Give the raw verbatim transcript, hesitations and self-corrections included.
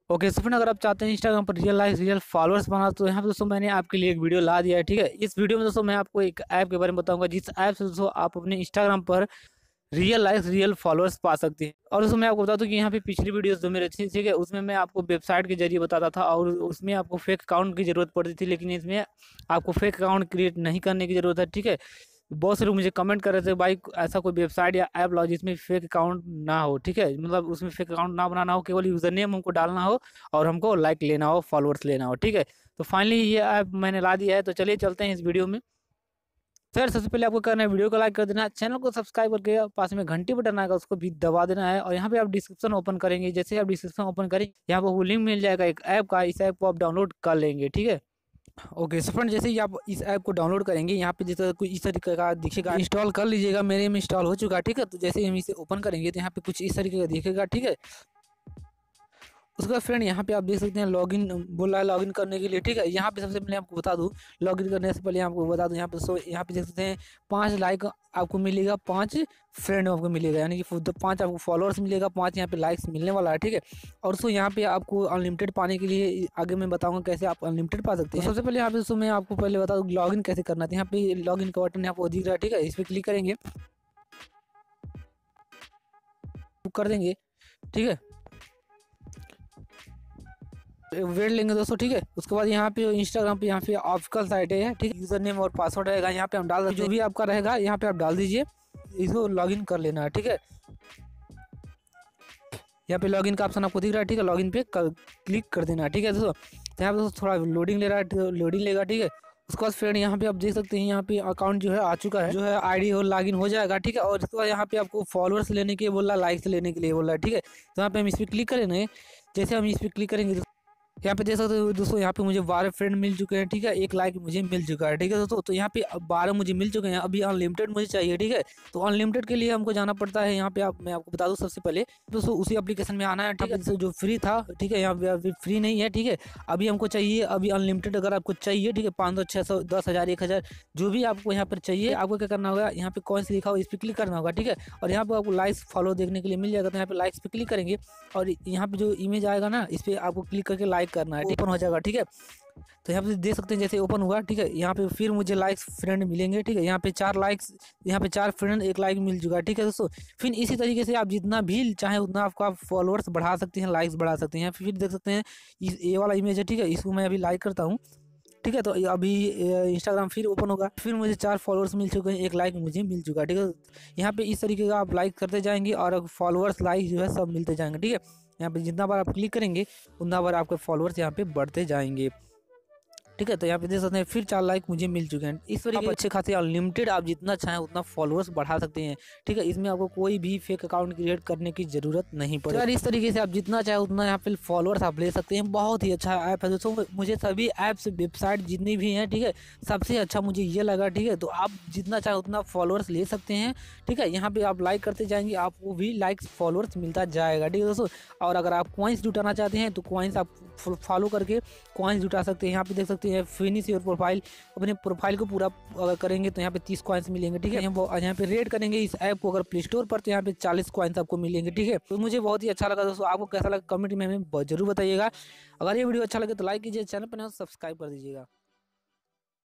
Okay so friend, अगर आप चाहते हैं इंस्टाग्राम पर रियल लाइफ रियल फॉलोअर्स बनाना तो यहाँ पे दोस्तों मैंने आपके लिए एक वीडियो ला दिया है। ठीक है, इस वीडियो में दोस्तों मैं आपको एक ऐप के बारे में बताऊंगा जिस ऐप से दोस्तों आप अपने इंस्टाग्राम पर रियल लाइफ रियल फॉलोअर्स पा सकते हैं। और दोस्तों मैं आपको बता दूं कि यहाँ पे पिछली वीडियोस जो मेरे थी, ठीक है, उसमें मैं आपको वेबसाइट के जरिए बताता था और उसमें आपको फेक अकाउंट की जरूरत पड़ती थी, लेकिन इसमें आपको फेक अकाउंट क्रिएट नहीं करने की जरूरत है। ठीक है, बहुत से लोग मुझे कमेंट कर रहे थे भाई ऐसा कोई वेबसाइट या ऐप लाओ जिसमें फेक अकाउंट ना हो। ठीक है, मतलब उसमें फेक अकाउंट ना बनाना हो, केवल यूजर नेम हमको डालना हो और हमको लाइक लेना हो, फॉलोअर्स लेना हो। ठीक है, तो फाइनली ये ऐप मैंने ला दिया है, तो चलिए चलते हैं इस वीडियो में। सर सबसे पहले आपको करना है वीडियो को लाइक कर देना है, चैनल को सब्सक्राइब करके पास में घंटी बटन आएगा उसको भी दबा देना है। और यहाँ पे आप डिस्क्रिप्शन ओपन करेंगे, जैसे आप डिस्क्रिप्शन ओपन करेंगे यहाँ पर वो लिंक मिल जाएगा एक ऐप का, इस ऐप को आप डाउनलोड कर लेंगे। ठीक है, ओके सो फ्रेंड, जैसे ही आप इस ऐप को डाउनलोड करेंगे यहाँ पे जैसे कुछ इस तरीके का दिखेगा, इंस्टॉल कर लीजिएगा। मेरे में इंस्टॉल हो चुका है। ठीक है, तो जैसे ही हम इसे ओपन करेंगे तो यहाँ पे कुछ इस तरीके का दिखेगा। ठीक है, उसके बाद फ्रेंड यहाँ पे आप देख सकते हैं लॉगिन बोल रहा है लॉगिन करने के लिए। ठीक है, यहाँ पे सबसे पहले आपको बता दूँ, लॉगिन करने से पहले आपको बता दूँ यहाँ पे सो यहाँ पे देख सकते हैं पाँच लाइक आपको मिलेगा, पाँच फ्रेंड आपको मिलेगा, यानी कि पाँच आपको फॉलोअर्स मिलेगा, पाँच यहाँ पे लाइक्स मिलने वाला है। ठीक है, और सो यहाँ पे आपको अनलिमिटेड पाने के लिए आगे मैं बताऊँगा कैसे आप अनलिमिटेड पा सकते हैं। तो सबसे पहले यहाँ पे सो मैं आपको पहले बता दूँ लॉगिन कैसे करना है। यहाँ पे लॉगिन का बटन आपको दिख रहा है। ठीक है, इस पर क्लिक करेंगे, कर देंगे। ठीक है, वेट लेंगे दोस्तों। ठीक है, उसके बाद यहाँ पे इंस्टाग्राम पे यहाँ पे ऑफिशियल साइट है। ठीक है, यूजर नेम और पासवर्ड रहेगा, यहाँ पे हम डाल जो भी आपका रहेगा यहाँ पे आप डाल दीजिए, इसको लॉगिन कर लेना है। ठीक है, यहाँ पे लॉगिन का ऑप्शन आपको दिख रहा है। ठीक है, लॉगिन पे क्लिक कर देना है। ठीक है दोस्तों, तो यहाँ पे दोस्तों थोड़ा लोडिंग ले रहा है, लोडिंग लेगा। ठीक है, उसके बाद फ्रेंड यहाँ पे आप देख सकते हैं यहाँ पे अकाउंट जो है आ चुका है, जो है आईडी और लॉगिन हो जाएगा। ठीक है, और उसके बाद यहाँ पे आपको फॉलोअर्स लेने के लिए बोल रहा है, लाइक्स लेने के लिए बोल रहा है। ठीक है, तो यहाँ पे हम इस पर क्लिक करेंगे, जैसे हम इस पर क्लिक करेंगे यहाँ पे देख सकते हो दोस्तों, यहाँ पे मुझे बारह फ्रेंड मिल चुके हैं। ठीक है, एक लाइक मुझे मिल चुका है। ठीक है दोस्तों, तो यहाँ पे बारह मुझे मिल चुके हैं, अभी अनलिमिटेड मुझे चाहिए। ठीक है, तो अनलिमिटेड के लिए हमको जाना पड़ता है यहाँ पे, आप मैं आपको बता दूँ सबसे पहले दोस्तों उसी एप्लीकेशन में आना है। ठीक है, जो फ्री था, ठीक है, यहाँ पे अभी फ्री नहीं है। ठीक है, अभी हमको चाहिए अभी अनलिमिटेड, अगर आपको चाहिए। ठीक है, पाँच सौ छः सौ दस हज़ार एक हज़ार जो भी आपको यहाँ पर चाहिए, आपको क्या करना होगा, यहाँ पे कॉइन्स लिखा हो इस पर क्लिक करना होगा। ठीक है, और यहाँ पे आपको लाइक्स फॉलो देखने के लिए मिल जाएगा, तो यहाँ पे लाइक्स पे क्लिक करेंगे और यहाँ पे जो इमेज आएगा ना, इस पर आपको क्लिक करके लाइक करना है, ओपन हो जाएगा। ठीक है, तो यहाँ पे देख सकते हैं जैसे ओपन हुआ। ठीक है, यहाँ पे फिर मुझे लाइक्स फ्रेंड मिलेंगे। ठीक है, यहाँ पे चार लाइक्स, यहाँ पे चार फ्रेंड एक लाइक मिल चुका है। ठीक है दोस्तों, फिर इसी तरीके से आप जितना भी चाहे उतना आपका फॉलोअर्स बढ़ा सकते हैं, लाइक्स बढ़ा सकते हैं। फिर देख सकते हैं ये वाला इमेज है। ठीक है, इसको मैं अभी लाइक करता हूँ। ठीक है, तो अभी इंस्टाग्राम फिर ओपन होगा, फिर मुझे चार फॉलोअर्स मिल चुके हैं, एक लाइक मुझे मिल चुका है। ठीक है, यहाँ पे इस तरीके का आप लाइक करते जाएंगे और फॉलोअर्स लाइक जो है सब मिलते जाएंगे। ठीक है, यहाँ पे जितना बार आप क्लिक करेंगे उतना बार आपके फॉलोअर्स यहाँ पे बढ़ते जाएंगे। ठीक है, तो यहाँ पे देख सकते हैं फिर चार लाइक मुझे मिल चुके हैं। इस तरीके अच्छे खासे अनलिमिटेड आप जितना चाहें उतना फॉलोअर्स बढ़ा सकते हैं। ठीक है, इसमें आपको कोई भी फेक अकाउंट क्रिएट करने की जरूरत नहीं पड़ेगी। यार इस तरीके से आप जितना चाहे उतना यहाँ पे फॉलोअर्स आप ले सकते हैं। बहुत ही अच्छा ऐप है दोस्तों, मुझे सभी ऐप्स वेबसाइट जितनी भी हैं, ठीक है, सबसे अच्छा मुझे ये लगा। ठीक है, तो आप जितना चाहे उतना फॉलोअर्स ले सकते हैं। ठीक है, यहाँ पे आप लाइक करते जाएंगे, आपको भी लाइक्स फॉलोअर्स मिलता जाएगा। ठीक है दोस्तों, और अगर आप कॉइन्स जुटाना चाहते हैं तो कॉइन्स आप फॉलो करके कॉइन्स जुटा सकते हैं। यहाँ पे देख सकते हैं फिनिश योर प्रोफाइल, अपने प्रोफाइल को पूरा अगर करेंगे तो यहाँ पे तीस कॉइन्स मिलेंगे। ठीक है, यहाँ पे रेट करेंगे इस ऐप को अगर प्ले स्टोर पर, तो यहाँ पे चालीस कॉइन्स आपको मिलेंगे। ठीक है, तो मुझे बहुत ही अच्छा लगा दोस्तों, आपको कैसा लगा कमेंट में हमें जरूर बताइएगा। अगर ये वीडियो अच्छा लगे तो लाइक कीजिए, चैनल पर सब्सक्राइब कर दीजिएगा।